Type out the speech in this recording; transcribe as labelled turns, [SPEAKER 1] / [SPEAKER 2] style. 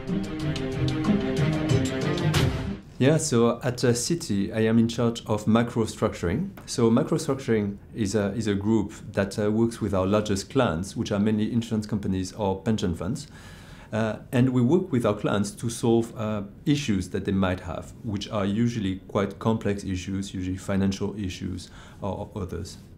[SPEAKER 1] Yeah, so at Citi, I am in charge of macrostructuring. So macrostructuring is a group that works with our largest clients, which are mainly insurance companies or pension funds. And we work with our clients to solve issues that they might have, which are usually quite complex issues, usually financial issues or others.